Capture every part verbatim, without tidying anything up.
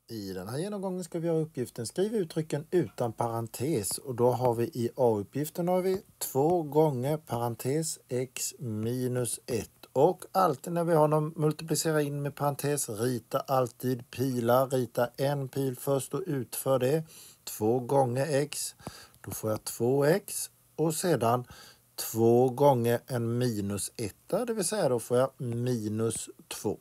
I den här genomgången ska vi ha uppgiften skriv uttrycken utan parentes, och då har vi i A-uppgiften har vi två gånger parentes x minus ett, och alltid när vi har någon multiplicera in med parentes, rita alltid pilar, rita en pil först och utför det. Två gånger x, då får jag två x, och sedan två gånger en minus ett, det vill säga då får jag minus två.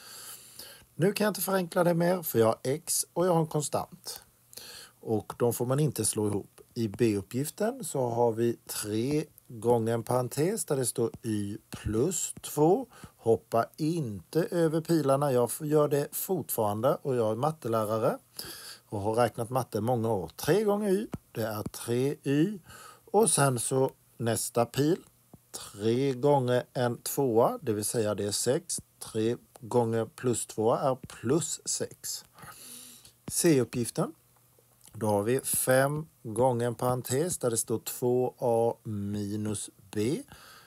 Nu kan jag inte förenkla det mer, för jag har x och jag har en konstant. Och de får man inte slå ihop. I B-uppgiften så har vi tre gånger en parentes där det står y plus två. Hoppa inte över pilarna, jag gör det fortfarande och jag är mattelärare och har räknat matte många år. tre gånger y, det är tre y, och sen så nästa pil. tre gånger en tvåa, det vill säga det är sex. tre gånger plus två är plus sex. C-uppgiften. Då har vi fem gånger en parentes där det står två a minus b.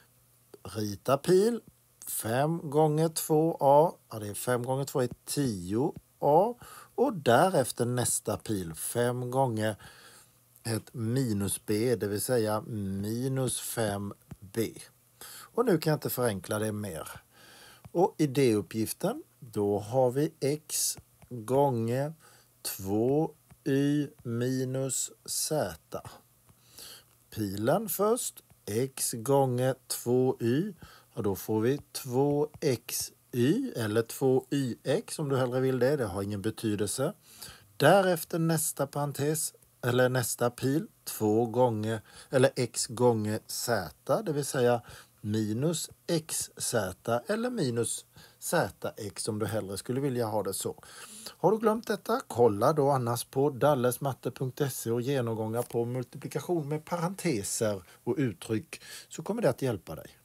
Rita pil. fem gånger två a. Ja, det är fem gånger två är tio a. Och därefter nästa pil. fem gånger ett minus b, det vill säga minus fem b. Och nu kan jag inte förenkla det mer. Och i D-uppgiften, då har vi x gånger två y minus z. Pilen först, x gånger två y, och då får vi två x y eller två y x om du hellre vill det, det har ingen betydelse. Därefter nästa parentes, eller nästa pil, två gånger, eller x gånger z, det vill säga minus xz eller minus zx om du hellre skulle vilja ha det så. Har du glömt detta? Kolla då annars på dallesmatte punkt se och genomgångar på multiplikation med parenteser och uttryck, så kommer det att hjälpa dig.